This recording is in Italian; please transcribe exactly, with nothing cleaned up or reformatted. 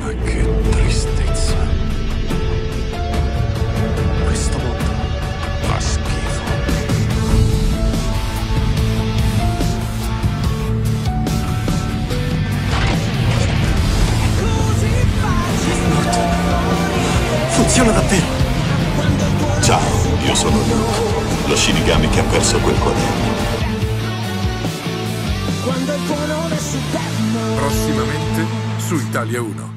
Ma che tristezza. Questo mondo fa schifo. Funziona davvero. Ciao, io sono Luke, lo Shinigami che ha perso quel quaderno. Prossimamente su Italia uno.